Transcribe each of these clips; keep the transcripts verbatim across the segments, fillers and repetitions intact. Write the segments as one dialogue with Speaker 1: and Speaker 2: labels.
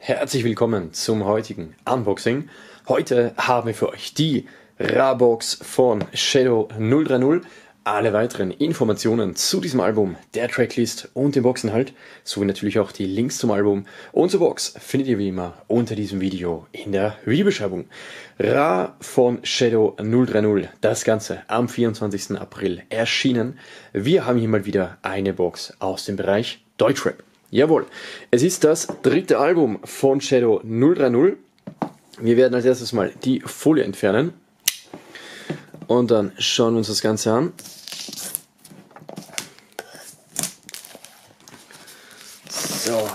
Speaker 1: herzlich willkommen zum heutigen Unboxing. Heute haben wir für euch die Ra-Box von Shadow null drei null. Alle weiteren Informationen zu diesem Album, der Tracklist und dem Boxinhalt, sowie natürlich auch die Links zum Album und zur Box findet ihr wie immer unter diesem Video in der Videobeschreibung. Ra von Shadow null drei null, das Ganze am vierundzwanzigsten April erschienen. Wir haben hier mal wieder eine Box aus dem Bereich Deutschrap. Jawohl, es ist das dritte Album von Shadow null drei null. Wir werden als erstes mal die Folie entfernen und dann schauen wir uns das Ganze an. So.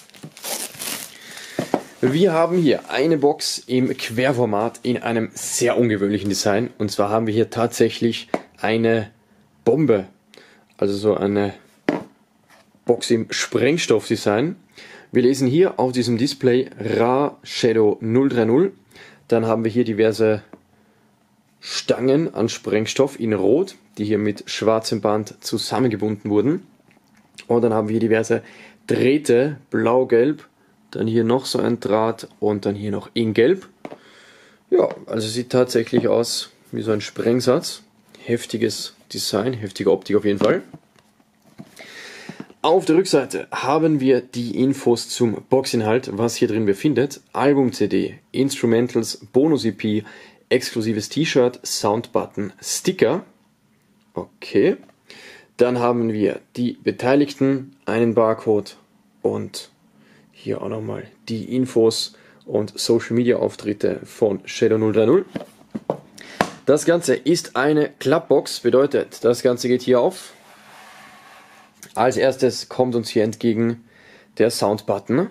Speaker 1: Wir haben hier eine Box im Querformat in einem sehr ungewöhnlichen Design. Und zwar haben wir hier tatsächlich eine Bombe, also so eine Box im Sprengstoffdesign. Wir lesen hier auf diesem Display Ra Shadow null drei null. Dann haben wir hier diverse Stangen an Sprengstoff in Rot, die hier mit schwarzem Band zusammengebunden wurden. Und dann haben wir hier diverse Drähte, blau-gelb, dann hier noch so ein Draht und dann hier noch in Gelb. Ja, also sieht tatsächlich aus wie so ein Sprengsatz. Heftiges Design, heftige Optik auf jeden Fall. Auf der Rückseite haben wir die Infos zum Boxinhalt, was hier drin befindet. Album-C D, Instrumentals, Bonus-E P, exklusives T-Shirt, Soundbutton, Sticker. Okay. Dann haben wir die Beteiligten, einen Barcode und hier auch nochmal die Infos und Social Media Auftritte von Shadow null drei null. Das Ganze ist eine Klappbox, bedeutet, das Ganze geht hier auf. Als erstes kommt uns hier entgegen der Soundbutton.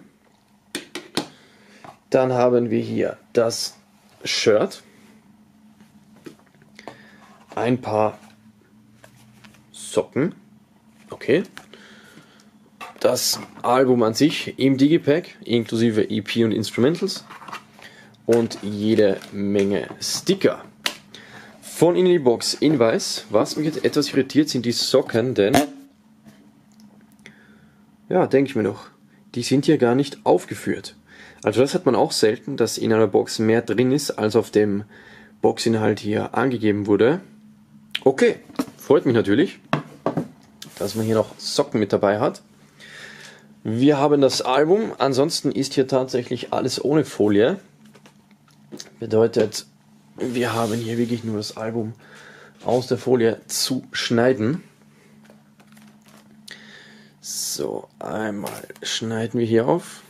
Speaker 1: Dann haben wir hier das Shirt, ein paar Socken, okay, das Album an sich im Digipack inklusive E P und Instrumentals und jede Menge Sticker. Von innen die Box in weiß. Was mich jetzt etwas irritiert, sind die Socken, denn ja, denke ich mir doch, die sind hier gar nicht aufgeführt. Also das hat man auch selten, dass in einer Box mehr drin ist, als auf dem Boxinhalt hier angegeben wurde. Okay, freut mich natürlich, dass man hier noch Socken mit dabei hat. Wir haben das Album, ansonsten ist hier tatsächlich alles ohne Folie. Bedeutet, wir haben hier wirklich nur das Album aus der Folie zu schneiden. So, einmal schneiden wir hier auf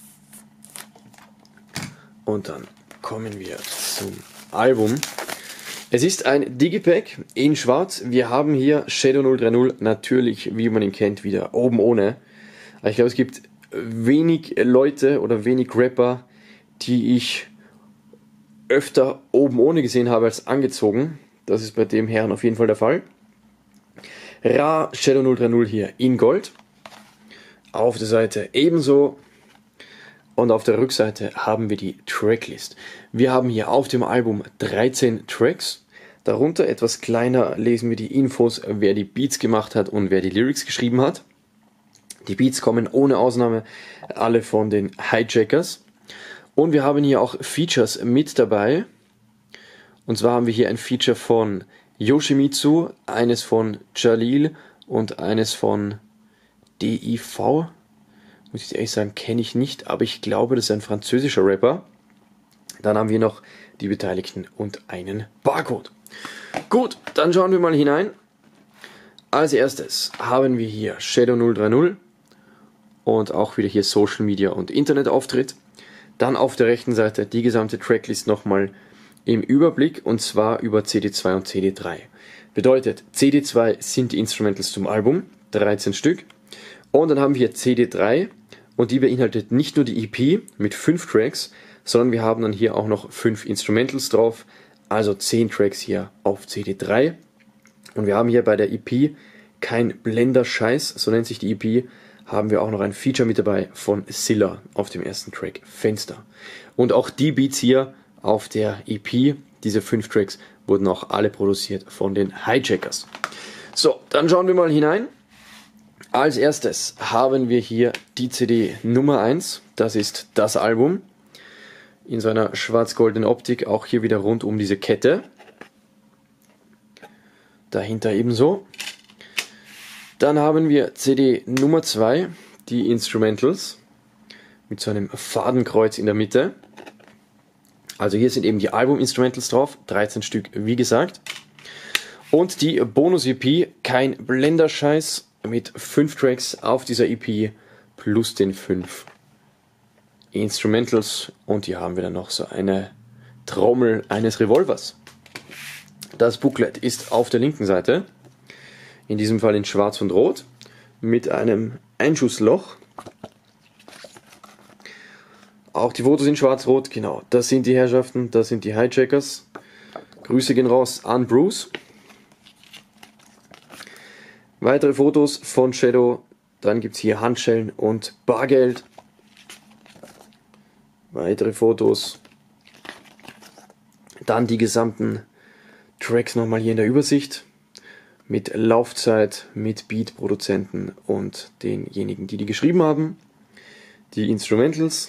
Speaker 1: und dann kommen wir zum Album. Es ist ein Digipack in schwarz. Wir haben hier Shadow null drei null natürlich, wie man ihn kennt, wieder oben ohne. Ich glaube, es gibt wenig Leute oder wenig Rapper, die ich öfter oben ohne gesehen habe als angezogen. Das ist bei dem Herrn auf jeden Fall der Fall. Ra Shadow null drei null hier in Gold. Auf der Seite ebenso. Und auf der Rückseite haben wir die Tracklist. Wir haben hier auf dem Album dreizehn Tracks. Darunter etwas kleiner lesen wir die Infos, wer die Beats gemacht hat und wer die Lyrics geschrieben hat. Die Beats kommen ohne Ausnahme alle von den Hijackers. Und wir haben hier auch Features mit dabei. Und zwar haben wir hier ein Feature von Yoshimitsu, eines von Jalil und eines von D I V. Muss ich ehrlich sagen, kenne ich nicht, aber ich glaube, das ist ein französischer Rapper. Dann haben wir noch die Beteiligten und einen Barcode. Gut, dann schauen wir mal hinein. Als erstes haben wir hier Shadow null drei null und auch wieder hier Social Media und Internetauftritt. Dann auf der rechten Seite die gesamte Tracklist nochmal im Überblick und zwar über C D zwei und C D drei. Bedeutet, C D zwei sind die Instrumentals zum Album, dreizehn Stück. Und dann haben wir C D drei und die beinhaltet nicht nur die E P mit fünf Tracks, sondern wir haben dann hier auch noch fünf Instrumentals drauf, also zehn Tracks hier auf C D drei. Und wir haben hier bei der E P kein Blender-Scheiß, so nennt sich die E P, haben wir auch noch ein Feature mit dabei von Silla auf dem ersten Track Fenster. Und auch die Beats hier auf der E P, diese fünf Tracks, wurden auch alle produziert von den Hijackers. So, dann schauen wir mal hinein. Als erstes haben wir hier die C D Nummer eins, das ist das Album, in seiner schwarz-goldenen Optik, auch hier wieder rund um diese Kette. Dahinter ebenso. Dann haben wir C D Nummer zwei, die Instrumentals, mit so einem Fadenkreuz in der Mitte. Also hier sind eben die Album-Instrumentals drauf, dreizehn Stück wie gesagt. Und die Bonus-E P, kein Blenderscheiß, mit fünf Tracks auf dieser E P plus den fünf Instrumentals. Und hier haben wir dann noch so eine Trommel eines Revolvers. Das Booklet ist auf der linken Seite, in diesem Fall in schwarz und rot, mit einem Einschussloch. Auch die Fotos in schwarz-rot, genau, das sind die Herrschaften, das sind die Hijackers. Grüße gehen raus an Bruce. Weitere Fotos von Shadow, dann gibt es hier Handschellen und Bargeld. Weitere Fotos. Dann die gesamten Tracks nochmal hier in der Übersicht. Mit Laufzeit, mit Beat-Produzenten und denjenigen, die die geschrieben haben. Die Instrumentals.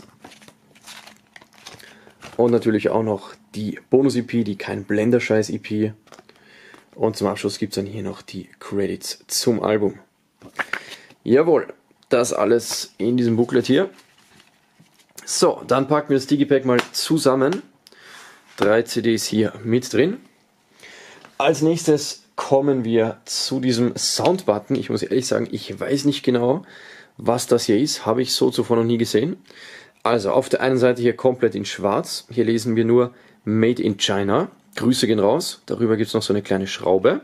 Speaker 1: Und natürlich auch noch die Bonus-E P, die kein Blenderscheiß-E P. Und zum Abschluss gibt es dann hier noch die Credits zum Album. Jawohl, das alles in diesem Booklet hier. So, dann packen wir das Digipack mal zusammen. Drei C Ds hier mit drin. Als nächstes kommen wir zu diesem Soundbutton. Ich muss ehrlich sagen, ich weiß nicht genau, was das hier ist. Habe ich so zuvor noch nie gesehen. Also auf der einen Seite hier komplett in schwarz. Hier lesen wir nur Made in China. Grüße gehen raus. Darüber gibt es noch so eine kleine Schraube.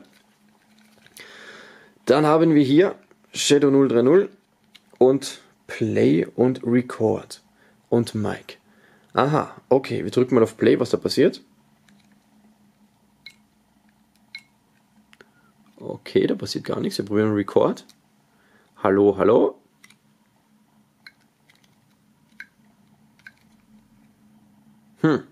Speaker 1: Dann haben wir hier Shadow null drei null und Play und Record und Mic. Aha, okay, wir drücken mal auf Play, was da passiert. Okay, da passiert gar nichts. Wir probieren Record. Hallo, hallo. Hm.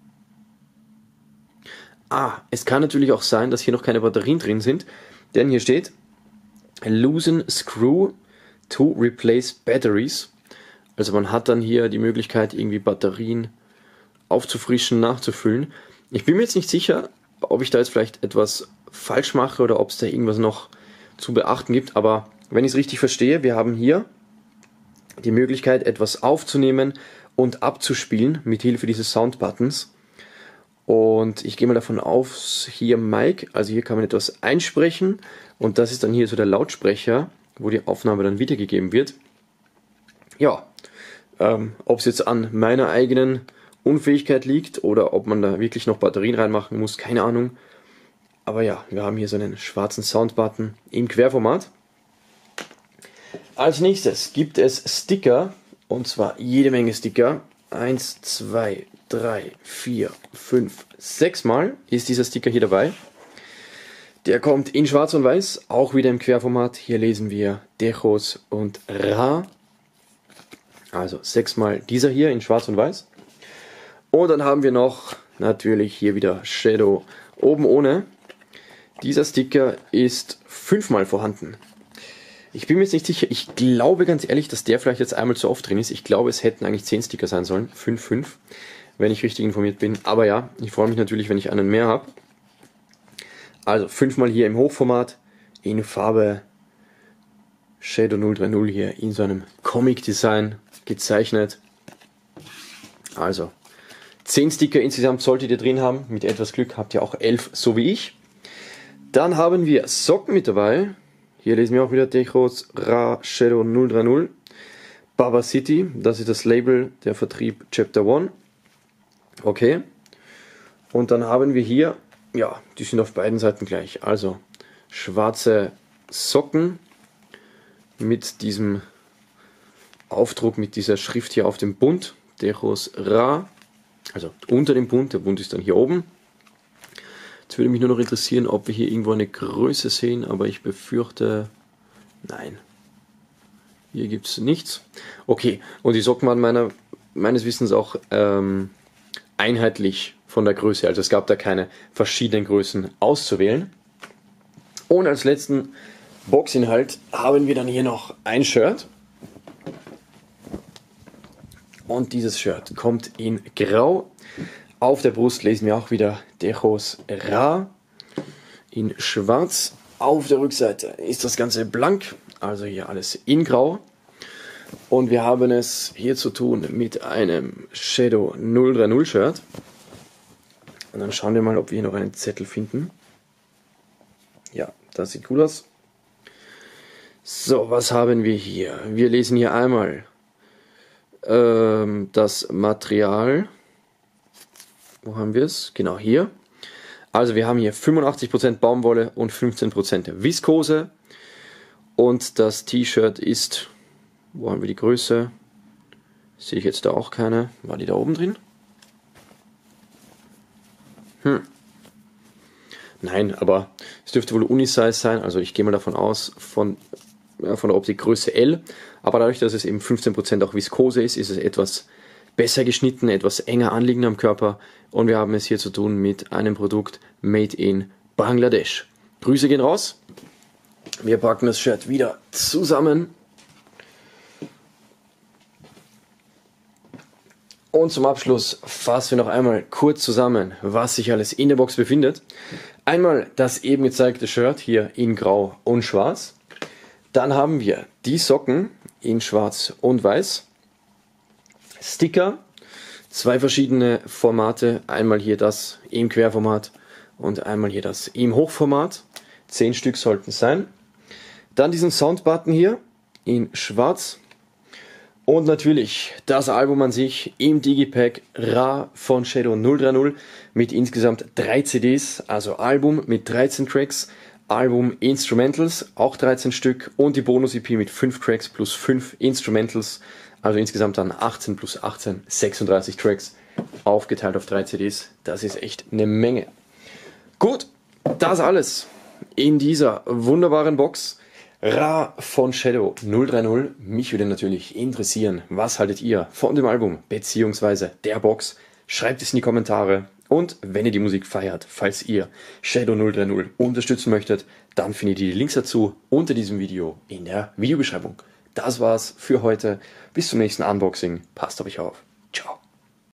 Speaker 1: Ah, es kann natürlich auch sein, dass hier noch keine Batterien drin sind, denn hier steht Loosen Screw to replace batteries. Also man hat dann hier die Möglichkeit, irgendwie Batterien aufzufrischen, nachzufüllen. Ich bin mir jetzt nicht sicher, ob ich da jetzt vielleicht etwas falsch mache oder ob es da irgendwas noch zu beachten gibt, aber wenn ich es richtig verstehe, wir haben hier die Möglichkeit, etwas aufzunehmen und abzuspielen mit Hilfe dieses Soundbuttons. Und ich gehe mal davon aus, hier Mic, also hier kann man etwas einsprechen und das ist dann hier so der Lautsprecher, wo die Aufnahme dann wiedergegeben wird. Ja, ähm, ob es jetzt an meiner eigenen Unfähigkeit liegt oder ob man da wirklich noch Batterien reinmachen muss, keine Ahnung. Aber ja, wir haben hier so einen schwarzen Soundbutton im Querformat. Als nächstes gibt es Sticker, und zwar jede Menge Sticker. eins, zwei, drei, vier, fünf, sechs Mal ist dieser Sticker hier dabei. Der kommt in schwarz und weiß, auch wieder im Querformat. Hier lesen wir Dechos und Ra. Also sechsmal dieser hier in schwarz und weiß. Und dann haben wir noch natürlich hier wieder Shadow oben ohne. Dieser Sticker ist fünfmal vorhanden. Ich bin mir jetzt nicht sicher, ich glaube ganz ehrlich, dass der vielleicht jetzt einmal zu oft drin ist. Ich glaube, es hätten eigentlich zehn Sticker sein sollen, fünf, fünf, wenn ich richtig informiert bin. Aber ja, ich freue mich natürlich, wenn ich einen mehr habe. Also fünfmal hier im Hochformat, in Farbe Shadow null drei null hier in so einem Comic-Design gezeichnet. Also zehn Sticker insgesamt solltet ihr drin haben. Mit etwas Glück habt ihr auch elf, so wie ich. Dann haben wir Socken mit dabei. Hier lesen wir auch wieder Dechos Ra Shadow null drei null. Baba City, das ist das Label, der Vertrieb Chapter eins. Okay. Und dann haben wir hier, ja, die sind auf beiden Seiten gleich. Also schwarze Socken mit diesem Aufdruck, mit dieser Schrift hier auf dem Bund. Dechos Ra, also unter dem Bund, der Bund ist dann hier oben. Jetzt würde mich nur noch interessieren, ob wir hier irgendwo eine Größe sehen, aber ich befürchte, nein. Hier gibt es nichts. Okay, und die Socken waren meiner, meines Wissens auch ähm, einheitlich von der Größe. Also es gab da keine verschiedenen Größen auszuwählen. Und als letzten Boxinhalt haben wir dann hier noch ein Shirt. Und dieses Shirt kommt in Grau. Auf der Brust lesen wir auch wieder Dejos Ra. In Schwarz. Auf der Rückseite ist das Ganze blank, also hier alles in Grau. Und wir haben es hier zu tun mit einem Shadow null drei null Shirt. Und dann schauen wir mal, ob wir hier noch einen Zettel finden. Ja, das sieht cool aus. So, was haben wir hier? Wir lesen hier einmal ähm, das Material. Wo haben wir es? Genau hier. Also wir haben hier fünfundachtzig Prozent Baumwolle und fünfzehn Prozent Viskose. Und das T-Shirt ist, wo haben wir die Größe? Sehe ich jetzt da auch keine. War die da oben drin? Hm. Nein, aber es dürfte wohl Unisize sein. Also ich gehe mal davon aus, von, ja, von der Optik Größe L. Aber dadurch, dass es eben fünfzehn Prozent auch Viskose ist, ist es etwas besser geschnitten, etwas enger anliegend am Körper. Und wir haben es hier zu tun mit einem Produkt made in Bangladesch. Grüße gehen raus. Wir packen das Shirt wieder zusammen. Und zum Abschluss fassen wir noch einmal kurz zusammen, was sich alles in der Box befindet. Einmal das eben gezeigte Shirt hier in Grau und Schwarz. Dann haben wir die Socken in Schwarz und Weiß. Sticker, zwei verschiedene Formate. Einmal hier das im Querformat und einmal hier das im Hochformat. Zehn Stück sollten es sein. Dann diesen Soundbutton hier in Schwarz. Und natürlich das Album an sich im Digipack Ra von Shadow null drei null mit insgesamt drei C Ds, also Album mit dreizehn Tracks, Album Instrumentals, auch dreizehn Stück und die Bonus-E P mit fünf Tracks plus fünf Instrumentals, also insgesamt dann achtzehn plus achtzehn, sechsunddreißig Tracks, aufgeteilt auf drei C Ds. Das ist echt eine Menge. Gut, das alles in dieser wunderbaren Box. Ra von Shadow null drei null. Mich würde natürlich interessieren, was haltet ihr von dem Album bzw. der Box? Schreibt es in die Kommentare. Und wenn ihr die Musik feiert, falls ihr Shadow null drei null unterstützen möchtet, dann findet ihr die Links dazu unter diesem Video in der Videobeschreibung. Das war's für heute. Bis zum nächsten Unboxing. Passt auf euch auf. Ciao.